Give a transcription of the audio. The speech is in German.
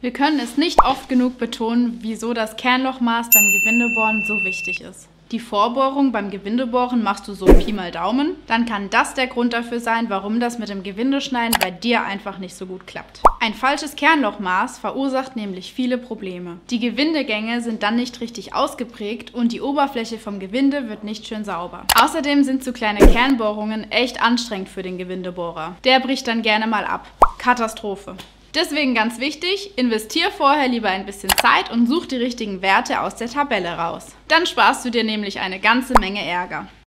Wir können es nicht oft genug betonen, wieso das Kernlochmaß beim Gewindebohren so wichtig ist. Die Vorbohrung beim Gewindebohren machst du so Pi mal Daumen, dann kann das der Grund dafür sein, warum das mit dem Gewindeschneiden bei dir einfach nicht so gut klappt. Ein falsches Kernlochmaß verursacht nämlich viele Probleme. Die Gewindegänge sind dann nicht richtig ausgeprägt und die Oberfläche vom Gewinde wird nicht schön sauber. Außerdem sind so kleine Kernbohrungen echt anstrengend für den Gewindebohrer. Der bricht dann gerne mal ab. Katastrophe. Deswegen ganz wichtig, investier vorher lieber ein bisschen Zeit und such die richtigen Werte aus der Tabelle raus. Dann sparst du dir nämlich eine ganze Menge Ärger.